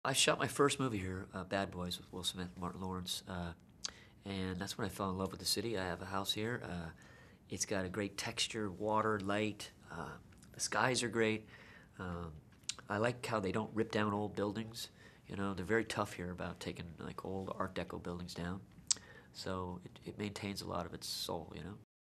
I shot my first movie here, Bad Boys, with Will Smith and Martin Lawrence, and that's when I fell in love with the city. I have a house here. It's got a great texture, water, light. The skies are great. Um, I like how they don't rip down old buildings. You know, they're very tough here about taking like old Art Deco buildings down. So it maintains a lot of its soul, you know.